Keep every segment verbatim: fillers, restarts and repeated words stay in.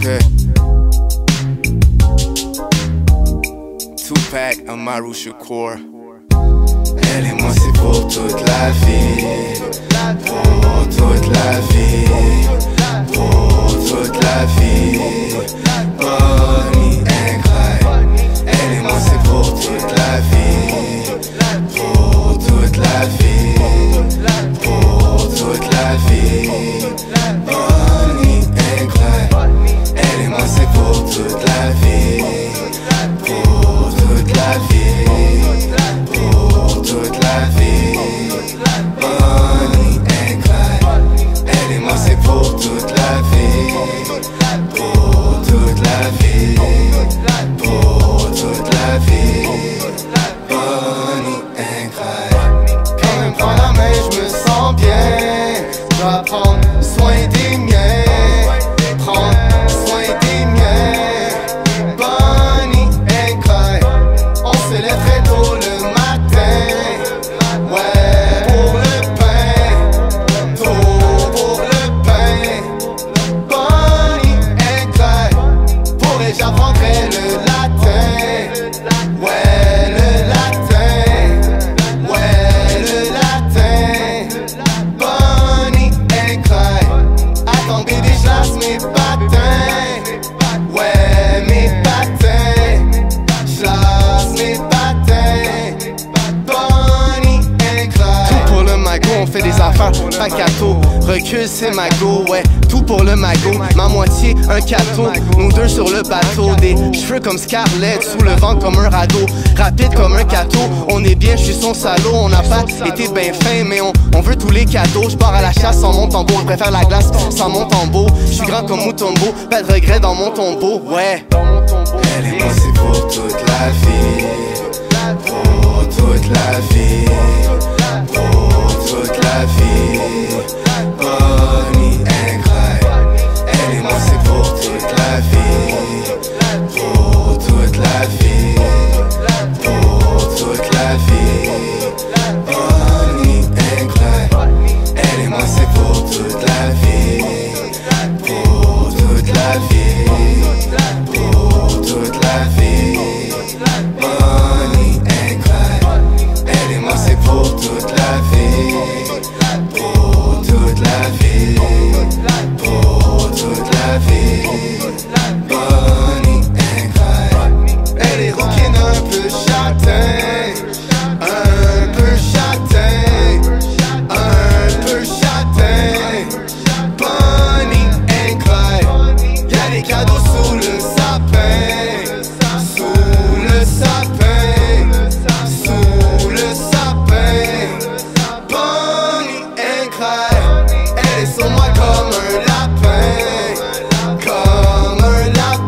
Okay. Tupac, Amaru Shakur. Elle et moi c'est pour toute la vie. Pour toute la vie. Pour toute la vie. Bonnie and Clyde. Elle et moi c'est pour toute la vie. Pour toute la vie. Pour toute la vie. Bonnie and Clyde. Elle et moi c'est pour toute la vie. Pour toute la vie. Pour toute la vie. Bonnie and Clyde. Elle et moi c'est pour toute la vie. Pour toute la vie. Pour toute la vie. Bonnie and Clyde. Quand elle me prend la main je me sens bien. Je dois prendre soin des miens. Prendre soin des miens. Bonnie and Clyde. On se lève très tôt le matin. Ouais, pour le pain. Tôt pour le pain. Bonnie and Clyde. Pourrais j'apprendrais le latin. Ouais, le latin. Ouais, le latin. Bonnie and Clyde. Attends bébé, j'lasse mes patins. Ouais, mes patins. J'lasse mes patins. Bonnie and Clyde. Tout pour le magot, on fait des affaires, pas de gâteau. Recule c'est magot, ouais, tout pour le magot. Ma moitié, un cadeau, nous deux sur le bateau. Des cheveux comme Scarlett, sous le vent comme un radeau. Rapide comme un cadeau, on est bien, je suis son salaud. On n'a pas été ben fin, mais on, on veut tous les cadeaux. Je pars à la chasse sans mon tombeau, je préfère la glace sans mon tombeau. Je suis grand comme Mutombo, pas de regret dans mon tombeau, ouais. Elle et moi c'est pour toute la vie. Pour toute la vie. Pour toute la vie. Bonnie and Clyde. Elle et moi c'est pour toute la vie. Pour toute la vie. Pour toute la vie. Bonnie and Clyde. Elle et moi c'est pour toute la vie. Pour toute la vie. Pour toute la vie. Bonnie and Clyde. Elle et moi c'est pour toute la vie. Pour toute la vie. Pour toute la vie. Bonnie and Clyde. Elle est rouquine un peu châtain. Un peu châtain. Un peu châtain. Bonnie and Clyde. Y'a des cadeaux sous le sapin. Sous le sapin. Sous le sapin. Bonnie and Clyde. Elle est sur moi comme un lapin. Comme un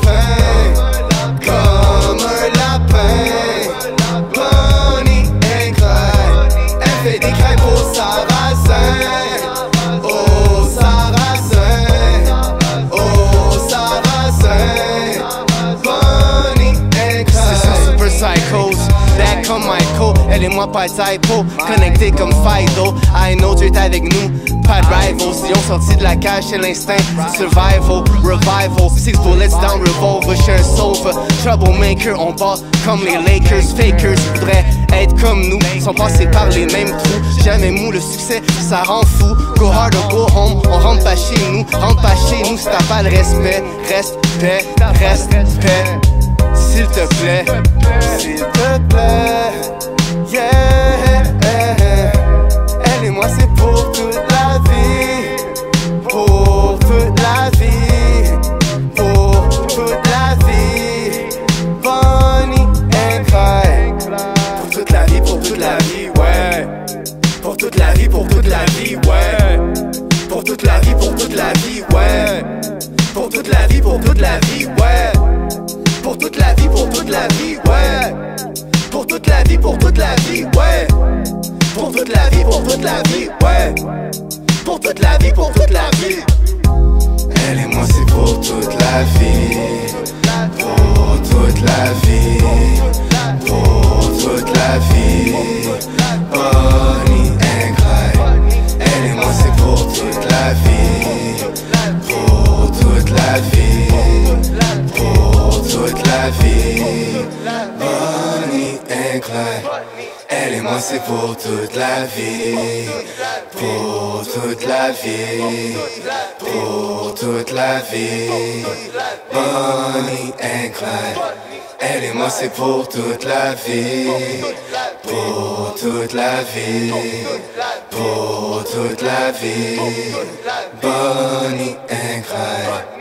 lapin. Comme un lapin. Bonnie and Clyde. Elle fait des crêpes au sarrasin. Au sarrasin. Au sarrasin. Bonnie and Clyde. C'est ça, super psychos. Back comme Michael. Elle et moi pas de typo. Connectés comme Fido. I know tu es avec nous. Pas de rival. Si on sortit de la cage, c'est l'instinct. Survival, revival. Six bullets down revolver. J'suis un sauve. Troublemaker. On bat comme les Lakers. Fakers voudraient être comme nous. Sont passés par les mêmes trous. Jamais mou, le succès ça rend fou. Go hard or go home. On rentre pas chez nous. Rentre pas chez nous si t'as pas le respect. Respect, respect. S'il te plaît, s'il te plaît, yeah. Elle et moi c'est pour toute la vie. Pour toute la vie. Pour toute la vie. Bonnie and Clyde. Pour toute la vie, pour toute la vie, ouais. Pour toute la vie, pour toute la vie, ouais. Pour toute la vie, pour toute la vie, ouais. Pour toute la vie, pour toute la vie, ouais. Pour toute la vie, pour toute la vie, ouais. Pour toute la vie, pour toute la vie, ouais. Pour toute la vie, pour toute la vie, ouais. Pour toute la vie, pour toute la vie. Elle et moi c'est pour toute la vie. Pour toute la vie. Pour toute la vie. Bonnie and Clyde. Elle et moi c'est pour toute la vie. Pour toute la vie. moi c'est pour toute la vie, pour toute la vie, pour toute la vie. Bonnie and Clyde, elle et moi c'est pour toute la vie, pour toute la vie, pour toute la vie. Bonnie and Clyde.